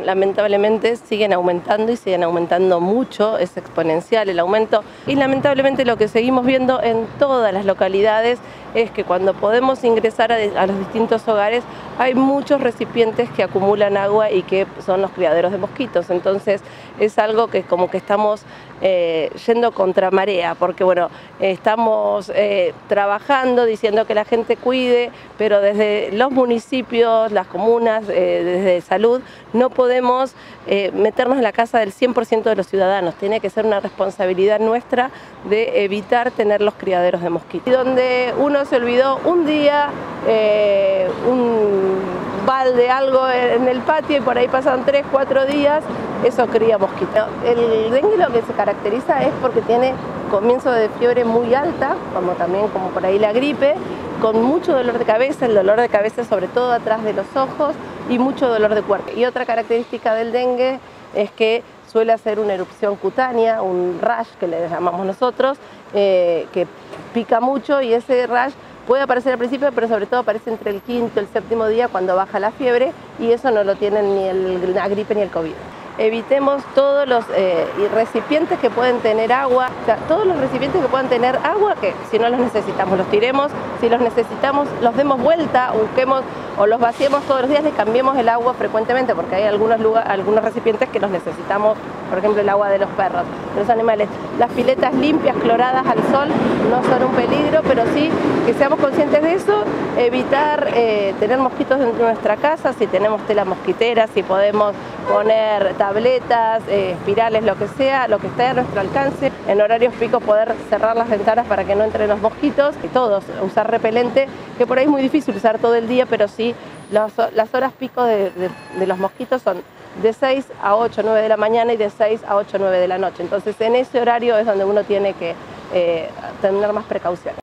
lamentablemente siguen aumentando y siguen aumentando mucho, es exponencial el aumento. Y lamentablemente lo que seguimos viendo en todas las localidades es que cuando podemos ingresar a los distintos hogares hay muchos recipientes que acumulan agua y que son los criaderos de mosquitos. Entonces es algo que como que estamos yendo contra marea, porque bueno, estamos trabajando, diciendo que la gente cuide, pero desde los municipios, las comunas, desde salud, no podemos meternos en la casa del 100% de los ciudadanos. Tiene que ser una responsabilidad nuestra de evitar tener los criaderos de mosquitos. Y donde uno se olvidó un día, un balde, algo en el patio y por ahí pasan 3, 4 días, eso cría mosquitos. El dengue lo que se caracteriza es porque tiene comienzo de fiebre muy alta, como también como por ahí la gripe, con mucho dolor de cabeza, el dolor de cabeza sobre todo atrás de los ojos y mucho dolor de cuerpo. Y otra característica del dengue es que suele hacer una erupción cutánea, un rash que le llamamos nosotros, que pica mucho y ese rash puede aparecer al principio, pero sobre todo aparece entre el 5º y el 7º día cuando baja la fiebre y eso no lo tienen ni la gripe ni el COVID. Evitemos todos los recipientes que pueden tener agua, o sea, todos los recipientes que puedan tener agua, que si no los necesitamos los tiremos, si los necesitamos los demos vuelta, busquemos o los vaciemos todos los días, les cambiemos el agua frecuentemente porque hay algunos recipientes que los necesitamos, por ejemplo el agua de los perros, de los animales. Las piletas limpias, cloradas al sol, no son un peligro, pero sí que seamos conscientes de eso, evitar tener mosquitos dentro de nuestra casa, si tenemos tela mosquitera, si podemos poner tabletas, espirales, lo que sea, lo que esté a nuestro alcance. En horarios picos poder cerrar las ventanas para que no entren los mosquitos y todos usar repelente, que por ahí es muy difícil usar todo el día, pero sí las horas picos de los mosquitos son de 6 a 8, 9 de la mañana y de 6 a 8, 9 de la noche. Entonces en ese horario es donde uno tiene que tener más precauciones.